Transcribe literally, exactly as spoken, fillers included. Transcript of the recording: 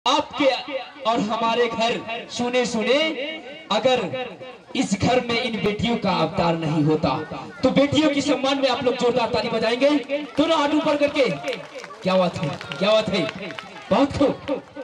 आपके और हमारे घर सुने सुने अगर इस घर में इन बेटियों का अवतार नहीं होता तो बेटियों के सम्मान में आप लोग जोरदार ताली बजाएंगे। दोनों हाथ ऊपर करके। क्या बात है, क्या बात है, बहुत खूब।